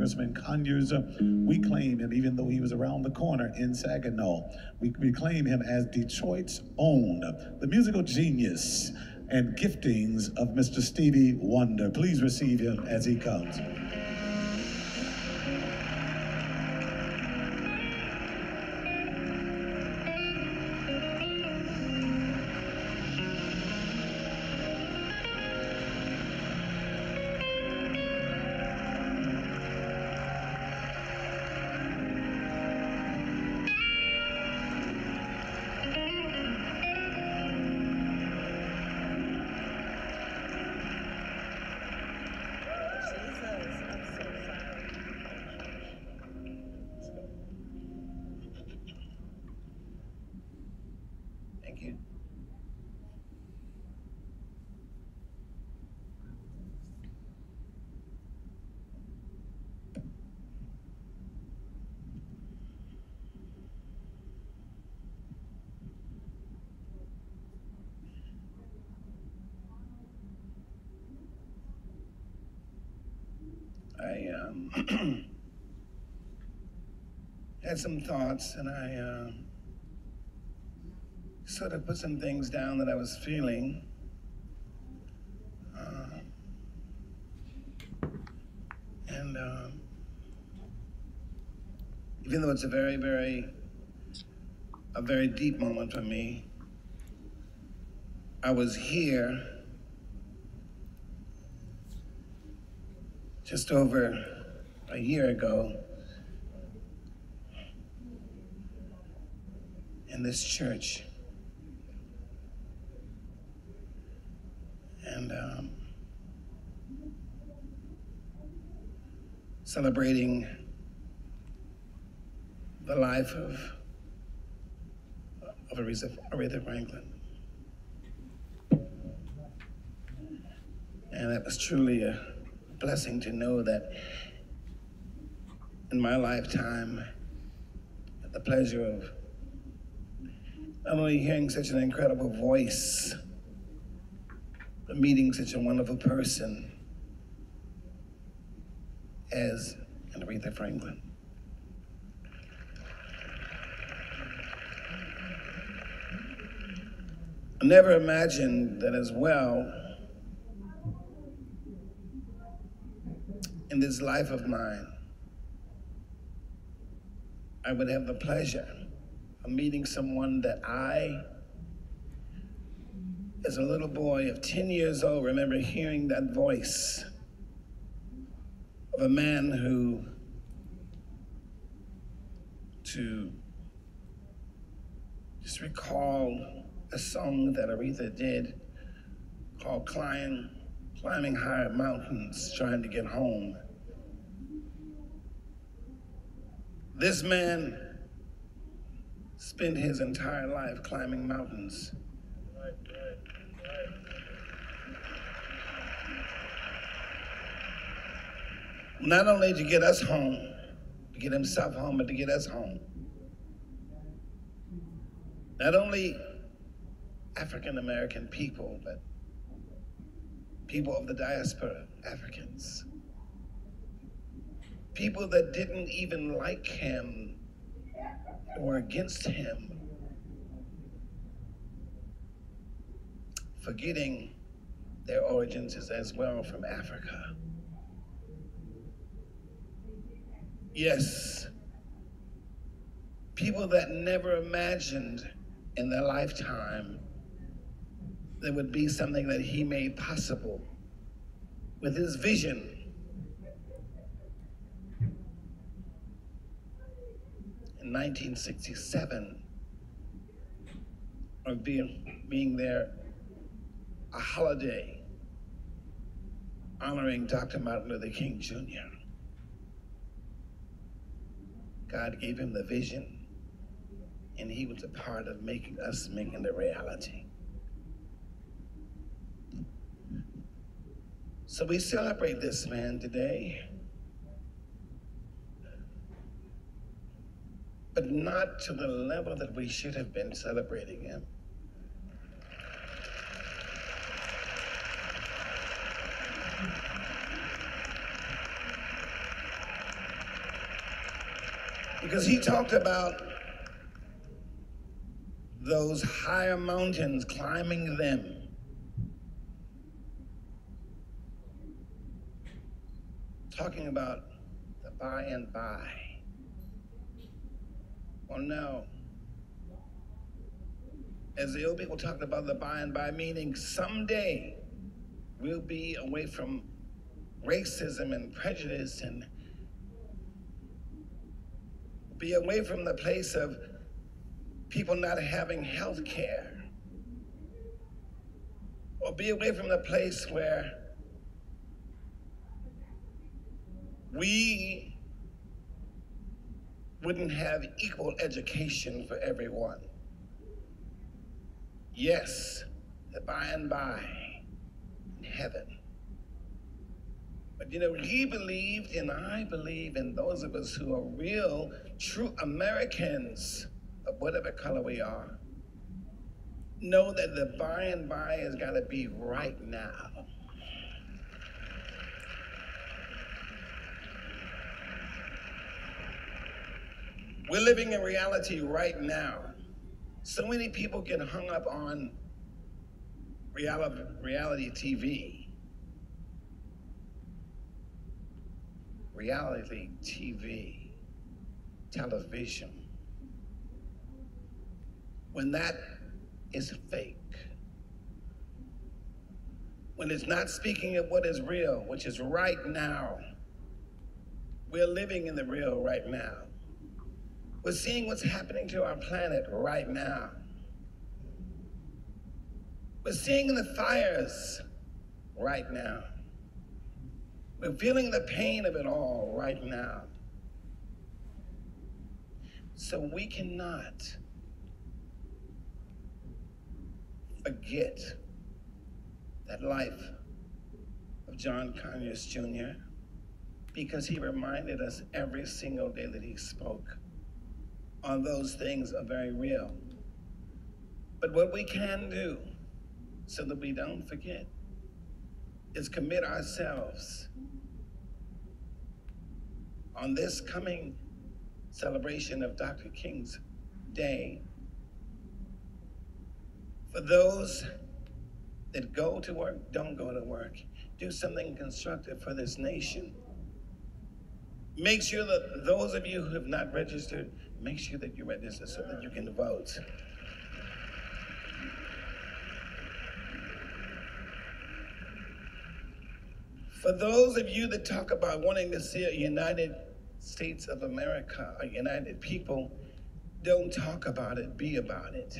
Congressman Conyers. We claim him, even though he was around the corner in Saginaw, we claim him as Detroit's own, the musical genius and giftings of Mr. Stevie Wonder. Please receive him as he comes. Thank you. I had some thoughts, and I sort of put some things down that I was feeling. Even though it's a very deep moment for me, I was here just over a year ago in this church. And celebrating the life of Aretha Franklin. And it was truly a blessing to know that in my lifetime, I had the pleasure of not only hearing such an incredible voice, but meeting such a wonderful person as Aretha Franklin. I never imagined that as well, in this life of mine, I would have the pleasure of meeting someone that I, as a little boy of 10 years old, remember hearing that voice of a man who, to just recall a song that Aretha did called Climbing Higher Mountains, Trying to Get Home. This man spent his entire life climbing mountains. Not only to get us home, to get himself home, but to get us home. Not only African American people, but people of the diaspora, Africans. People that didn't even like him or against him, forgetting their origins is as well from Africa. Yes, people that never imagined in their lifetime there would be something that he made possible with his vision. In 1967, of being there, a holiday honoring Dr. Martin Luther King Jr. God gave him the vision, and he was a part of making it a reality. So we celebrate this man today, but not to the level that we should have been celebrating him. Because he talked about those higher mountains, climbing them. Talking about the by and by. Well, no. As the old people talked about the by and by, meaning someday we'll be away from racism and prejudice and be away from the place of people not having health care, or be away from the place where we wouldn't have equal education for everyone. Yes, the by and by in heaven. But you know, he believed and I believe, and those of us who are real, true Americans of whatever color we are, know that the by and by has got to be right now. We're living in reality right now. So many people get hung up on reality TV. Reality TV, television. When that is fake. When it's not speaking of what is real, which is right now. We're living in the real right now. We're seeing what's happening to our planet right now. We're seeing the fires right now. We're feeling the pain of it all right now. So we cannot forget that life of John Conyers Jr. because he reminded us every single day that he spoke on those things are very real. But what we can do so that we don't forget is commit ourselves on this coming celebration of Dr. King's Day. For those that go to work, don't go to work, do something constructive for this nation. Make sure that those of you who have not registered, make sure that you register so that you can vote. For those of you that talk about wanting to see a United States of America, a united people, don't talk about it, be about it.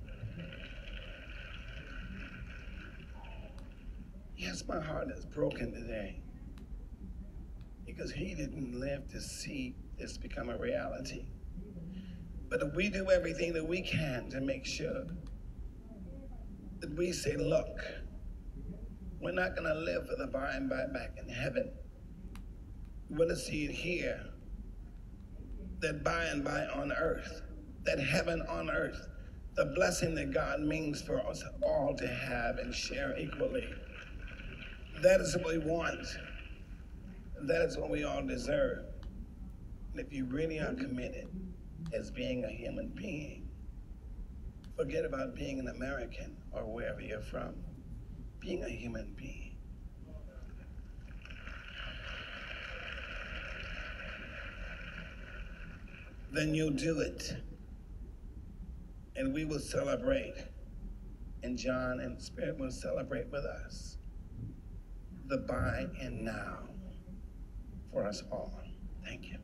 Yes, my heart is broken today because he didn't live to see this become a reality. But if we do everything that we can to make sure that we say, look, we're not going to live for the by and by back in heaven. We want to see it here, that by and by on earth, that heaven on earth, the blessing that God means for us all to have and share equally. That is what we want. That is what we all deserve. And if you really are committed as being a human being, forget about being an American or wherever you're from. Being a human being. Then you'll do it. And we will celebrate. And John and Spirit will celebrate with us the by and now for us all. Thank you.